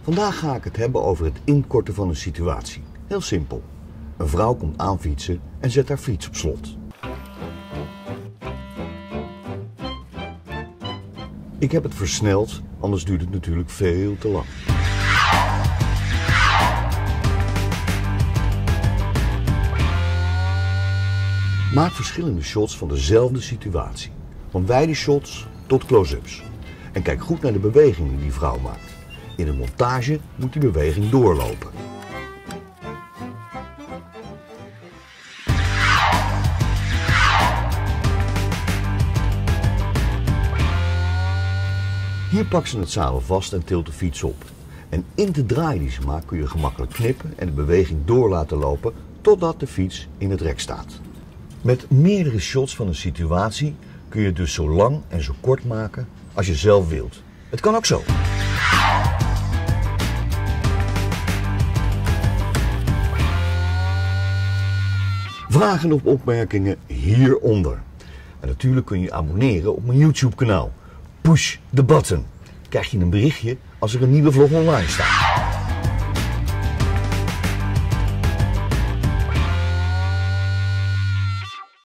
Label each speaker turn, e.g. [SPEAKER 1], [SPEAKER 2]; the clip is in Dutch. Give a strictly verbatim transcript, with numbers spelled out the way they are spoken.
[SPEAKER 1] Vandaag ga ik het hebben over het inkorten van een situatie. Heel simpel. Een vrouw komt aanfietsen en zet haar fiets op slot. Ik heb het versneld, anders duurt het natuurlijk veel te lang. Maak verschillende shots van dezelfde situatie. Van wijde shots tot close-ups. En kijk goed naar de beweging die die vrouw maakt. In de montage moet die beweging doorlopen. Hier pakt ze het zadel vast en tilt de fiets op. En in de draai die ze maakt kun je gemakkelijk knippen en de beweging door laten lopen totdat de fiets in het rek staat. Met meerdere shots van een situatie kun je het dus zo lang en zo kort maken als je zelf wilt. Het kan ook zo. Vragen of opmerkingen hieronder. En natuurlijk kun je je abonneren op mijn YouTube kanaal. Push the button. Krijg je een berichtje als er een nieuwe vlog online staat.